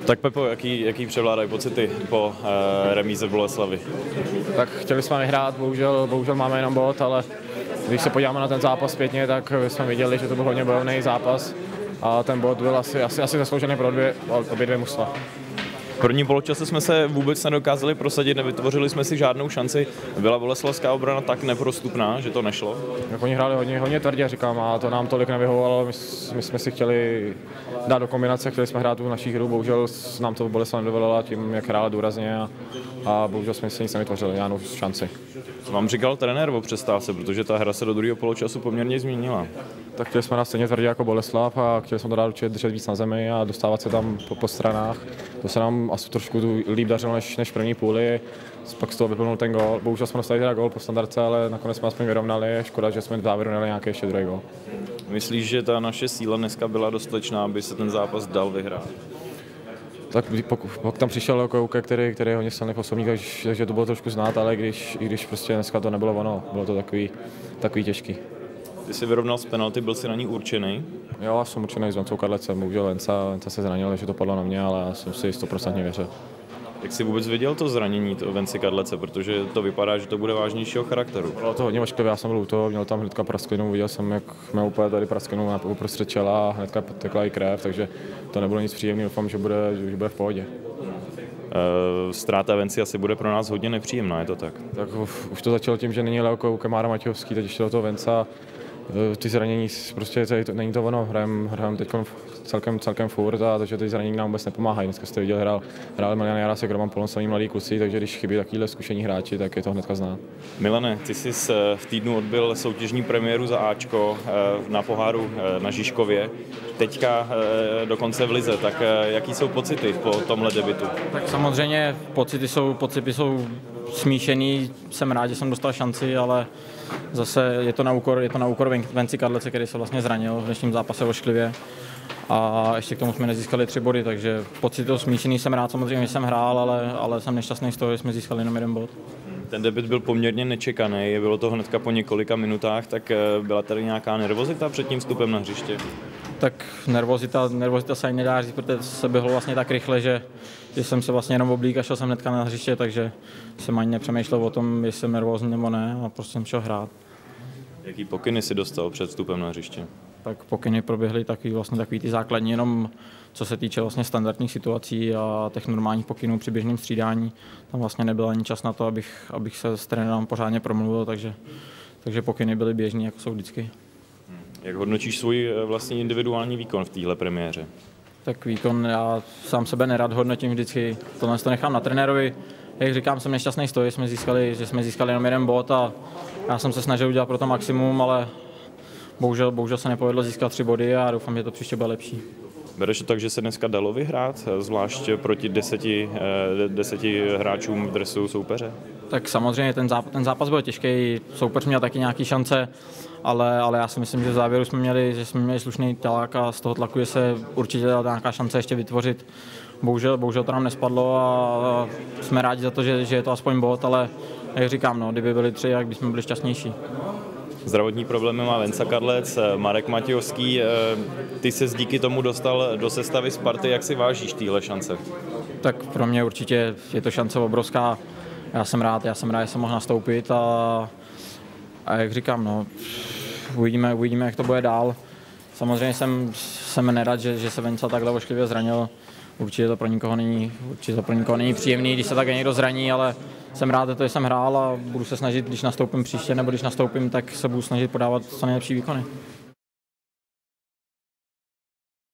Tak Pepo, jaký převládají pocity po remíze v Boleslavi? Tak chtěli jsme vyhrát, bohužel máme jenom bod, ale když se podíváme na ten zápas zpětně, tak jsme viděli, že to byl hodně bojovný zápas a ten bod byl asi zasloužený pro obě dvě mužstva. V prvním poločase jsme se vůbec nedokázali prosadit, nevytvořili jsme si žádnou šanci. Byla boleslavská obrana tak neprostupná, že to nešlo? Jak oni hráli hodně tvrdě, říkám, a to nám tolik nevyhovovalo. My jsme si chtěli dát do kombinace, chtěli jsme hrát tu naší hru, bohužel nám to Boleslav nedovolila tím, jak hrála důrazně a bohužel jsme si nic nevytvořili, žádnou šanci. Co vám říkal trenér o přestávce, protože ta hra se do druhého poločasu poměrně změnila? Tak chtěli jsme nás stejně tvrdě jako Boleslav a chtěli jsme to dát určitě držet víc na zemi a dostávat se tam po stranách. To se nám asi trošku líp dařilo než v první půli, pak z toho vyplnul ten gól. Bohužel jsme dostali teda gól po standardce, ale nakonec jsme aspoň vyrovnali. Škoda, že jsme v závěru dali nějaký ještě druhý gól. Myslíš, že ta naše síla dneska byla dostatečná, aby se ten zápas dal vyhrát? Tak pokud tam přišel Kouke, který je hodně silný osobník, takže to bylo trošku znát, ale i když prostě dneska to nebylo ono, bylo to takový těžký. Ty jsi vyrovnal z penalty, byl jsi na ní určený? Jo, já jsem určený s Vencou Kadlecem, bohužel Venca se zranil, takže to padlo na mě, ale já jsem si 100% věřil. Jak jsi vůbec viděl to zranění Venci Kadlece, protože to vypadá, že to bude vážnějšího charakteru? Bylo to hodně ošklivé, já jsem byl u toho, měl tam hnedka prasklinu, viděl jsem, jak měl úplně tady prasklinu uprostřed čela a hnedka tekla i krev, takže to nebylo nic příjemného, doufám, že bude v pohodě. Ztráta Venci asi bude pro nás hodně nepříjemná, je to tak? Tak už to začalo tím, že není Leo Kouke, Mára Matějovský, teď ještě do toho Venca. Ty zranění, prostě není to ono, hrajeme teď celkem furt, a takže ty zranění nám vůbec nepomáhají. Dneska jste viděl, hrál Milan Jarásek, Roman Polonsový, mladí kluci, takže když chybí takovýhle zkušení hráči, tak je to hnedka znát. Milane, ty jsi v týdnu odbyl soutěžní premiéru za Ačko na poháru na Žižkově, teďka dokonce v lize, tak jaký jsou pocity po tomhle debutu? Tak samozřejmě pocity jsou smíšený, jsem rád, že jsem dostal šanci, ale zase je to na úkor Venci Kadlece, který se vlastně zranil v dnešním zápase ošklivě. A ještě k tomu jsme nezískali 3 body, takže pocit to smíšený, jsem rád samozřejmě, že jsem hrál, ale jsem nešťastný z toho, že jsme získali jenom 1 bod. Ten debut byl poměrně nečekaný, bylo to hnedka po několika minutách, tak byla tady nějaká nervozita před tím vstupem na hřiště? Tak nervozita se ani nedá říct, protože se běhlo vlastně tak rychle, že jsem se vlastně jenom oblík a šel jsem hnedka na hřiště, takže jsem ani nepřemýšlel o tom, jestli jsem nervózní nebo ne, a prostě jsem šel hrát. Jaký pokyny si dostal před vstupem na hřiště? Tak pokyny proběhly takový ty základní, jenom co se týče vlastně standardních situací a těch normálních pokynů při běžném střídání. Tam vlastně nebyl ani čas na to, abych se s trenérem pořádně promluvil, takže pokyny byly běžný, jako jsou vždycky. Jak hodnotíš svůj vlastní individuální výkon v téhle premiéře? Tak výkon, já sám sebe nerad hodnotím vždycky, tohle to nechám na trenérovi. Jak říkám, jsem nešťastný z toho, že jsme získali jenom 1 bod a já jsem se snažil udělat pro to maximum, ale bohužel se nepovedlo získat 3 body a doufám, že to příště bude lepší. Bereš to tak, že se dneska dalo vyhrát, zvlášť proti 10 hráčům v dresu soupeře? Tak samozřejmě ten zápas byl těžký, soupeř měl taky nějaké šance, ale já si myslím, že v závěru jsme měli slušný tlak a z toho tlaku je se určitě dala nějaká šance ještě vytvořit. Bohužel to nám nespadlo a jsme rádi za to, že je to aspoň bod, ale jak říkám, kdyby byli 3, jak bychom byli šťastnější. Zdravotní problémy má Venca Kadlec, Marek Matějovský. Ty se díky tomu dostal do sestavy Sparty. Jak si vážíš téhle šance? Tak pro mě určitě je to šance obrovská. Já jsem rád, že jsem mohl nastoupit a jak říkám, uvidíme, jak to bude dál. Samozřejmě jsem nerad, že se Venca takhle ošklivě zranil. Určitě to pro nikoho není příjemný, když se tak někdo zraní, ale jsem rád, že jsem hrál a budu se snažit, když nastoupím příště, nebo když nastoupím, tak se budu snažit podávat co nejlepší výkony.